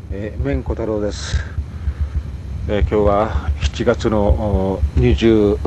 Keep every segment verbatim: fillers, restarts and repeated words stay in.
えー、麺小太郎です。えー、今日はしちがつのにじゅう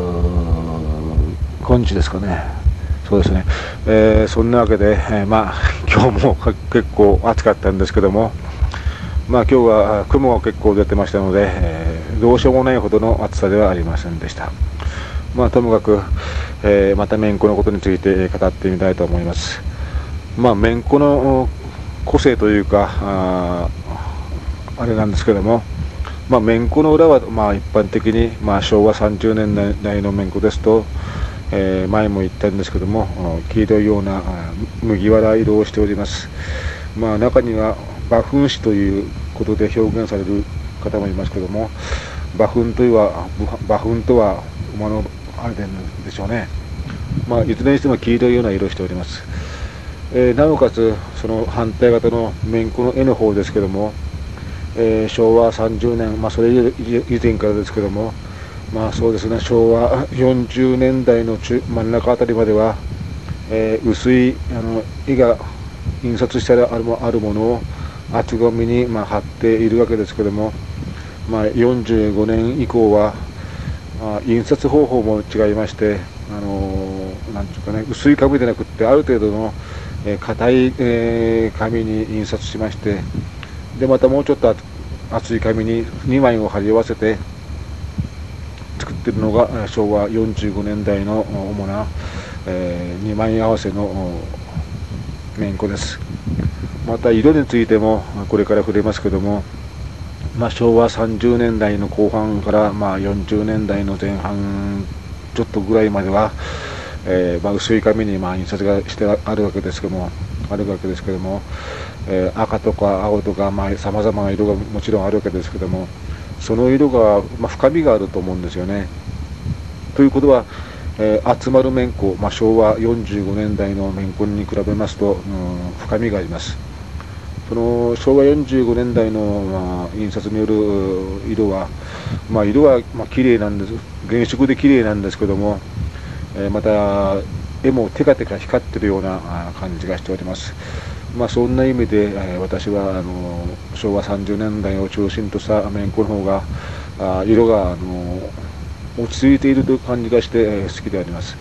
ごにちですかね。そうですね。えー、そんなわけで、えー、まあ今日も結構暑かったんですけども、まあ今日は雲が結構出てましたので、えー、どうしようもないほどの暑さではありませんでした。まあともかく、えー、まためんこのことについて語ってみたいと思います。まあめんこの個性というか、ああれなんですけども、まあ、めんこの裏は、まあ、一般的に、まあ、しょうわさんじゅうねんだいのめんこですと、えー、前も言ったんですけども、黄色いような麦わら色をしております。まあ、中には馬糞紙ということで表現される方もいますけども、馬糞とは馬糞とは馬のあれでしょうね。まあ、いずれにしても黄色いような色をしております。えー、なおかつその反対型のめんこの絵の方ですけども、えー、しょうわさんじゅうねん、まあ、それ以前からですけども、まあそうですね、しょうわよんじゅうねんだいの中真ん中あたりまでは、えー、薄いあの絵が印刷してあるあるものを厚紙に、まあ、貼っているわけですけども、まあ、よんじゅうごねん以降は、まあ、印刷方法も違いまして、あのー、なんていうかね、薄い紙でなくってある程度の硬、えー、い、えー、紙に印刷しまして、でまたもうちょっと厚い紙ににまいを貼り合わせて作っているのがしょうわよんじゅうごねんだいの主な、えー、にまい合わせのめんこです。また色についてもこれから触れますけども、まあ、しょうわさんじゅうねんだいの後半から、まあ、よんじゅうねんだいの前半ちょっとぐらいまでは、えーまあ、薄い紙にまあ印刷がしてあるわけですけどもあるわけですけども、えー、赤とか青とかさまざ、まな色がもちろんあるわけですけども、その色が、まあ、深みがあると思うんですよね。ということは、えー、集まるめんこ、まあ、しょうわよんじゅうごねんだいのめんこに比べますと、うん、深みがあります。そのしょうわよんじゅうごねんだいの、まあ、印刷による色は、まあ、色はまあ綺麗なんです、原色で綺麗なんですけども、えー、また絵もテカテカ光ってるような感じがしております。まあ、そんな意味で、えー、私はあのしょうわさんじゅうねんだいを中心としためんこの方があ色があの落ち着いているという感じがして、えー、好きであります。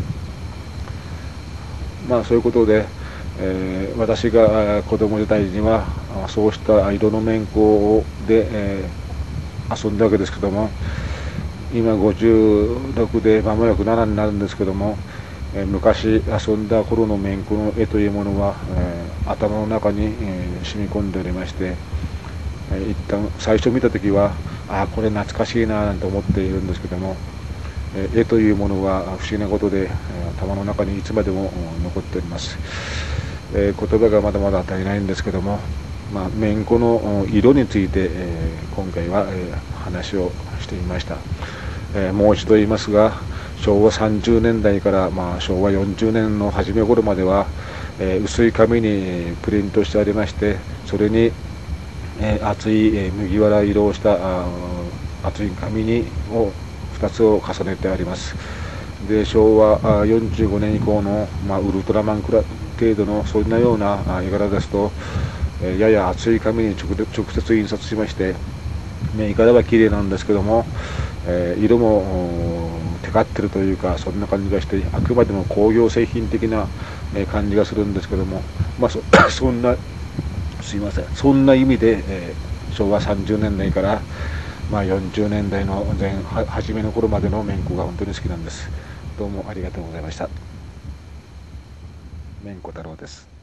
まあそういうことで、えー、私が子供時代にはそうした色のめんこで、えー、遊んだわけですけども、今ごじゅうろくで間もなくななになるんですけども、えー、昔遊んだ頃のめんこの絵というものは、えー、頭の中に、えー、染み込んでおりまして、えー、一旦最初見た時はああこれ懐かしいななんて思っているんですけども、えー、絵というものは不思議なことで、えー、頭の中にいつまでも残っております。えー、言葉がまだまだ足りないんですけども、まあ、めんこの色について、えー、今回は、えー、話をしてみました。えー、もう一度言いますが、しょうわさんじゅうねんだいから、まあ、しょうわよんじゅうねんの初め頃までは、えー、薄い紙にプリントしてありまして、それに、えー、厚い、えー、麦わら色をした厚い紙にをふたつを重ねてあります。でしょうわよんじゅうごねん以降の、まあ、ウルトラマンクラ程度のそんなような絵柄ですと、えー、やや厚い紙に直直接印刷しまして、絵柄は綺麗なんですけども、えー、色もテカってるというか、そんな感じがして、あくまでも工業製品的な感じがするんですけども、まあ、そ, そんなすいませんそんな意味で、えー、しょうわさんじゅうねんだいから、まあ、よんじゅうねんだいの前初めの頃までのめんこが本当に好きなんです。どうもありがとうございました。めんこ太郎です。